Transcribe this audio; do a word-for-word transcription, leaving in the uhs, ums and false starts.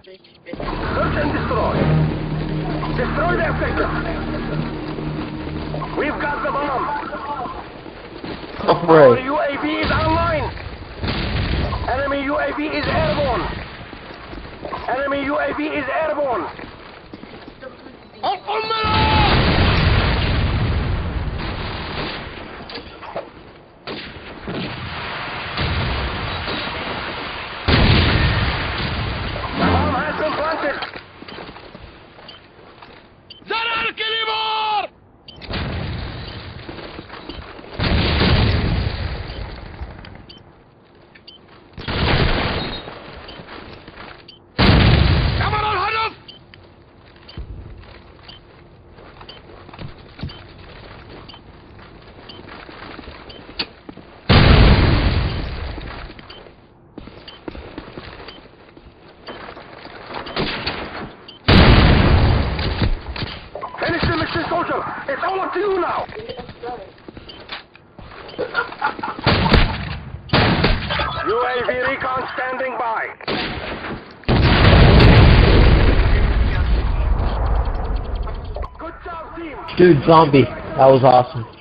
Search and destroy. Destroy the objective. We've got the bomb. Oh, right. Our U A V is online. Enemy U A V is airborne. Enemy U A V is airborne. Soldier, it's all up to you now. U A V recon standing by. Good job, team. Dude, zombie. That was awesome.